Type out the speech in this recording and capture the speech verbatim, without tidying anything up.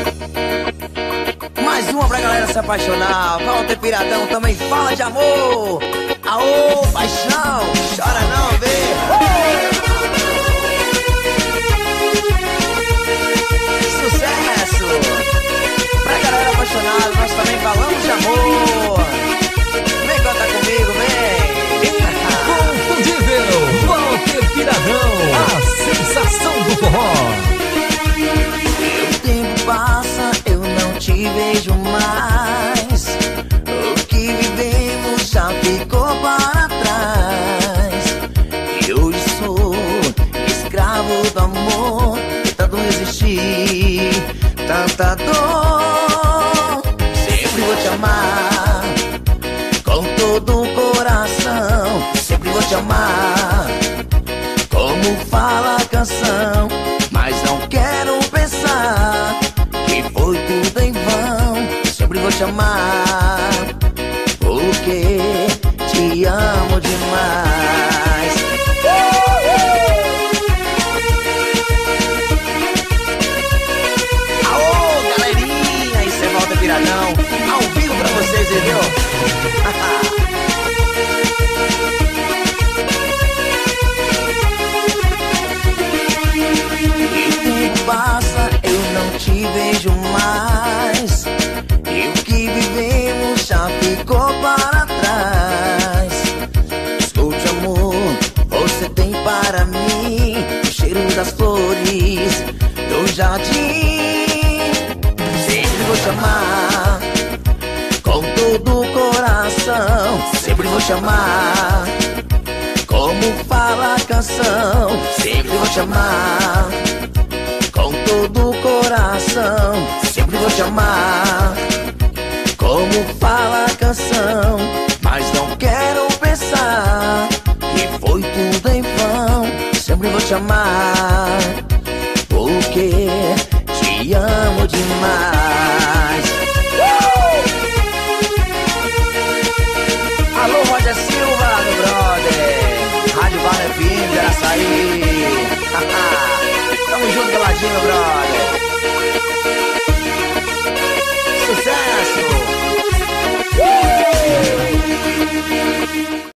Mais uma pra galera se apaixonar. Walter Piradão também fala de amor. Aô, paixão, chora não, vê. Sucesso! Pra galera apaixonada, nós também falamos de amor. Vem cantar comigo, vem. Confundível, Walter Piradão, a sensação do forró. O tempo passa, eu não te vejo mais. O que vivemos já ficou para trás. E hoje sou escravo do amor, tentando resistir tanta dor. Sempre vou te amar com todo o coração. Sempre vou te amar como fala a canção. Mas não quero pensar que foi tudo em vão. Sempre vou te amar porque te amo demais. Aô, galerinha, isso é Walter Piradão, ao vivo pra vocês, entendeu? Passa, eu não te vejo mais. E o que vivemos já ficou para trás. Sou de amor, você tem para mim o cheiro das flores do jardim. Sempre vou te amar com todo o coração. Sempre vou te amar como fala a canção. Sempre vou te amar com todo o coração. Sempre vou te amar como fala a canção. Mas não quero pensar que foi tudo em vão. Sempre vou te amar porque te amo demais.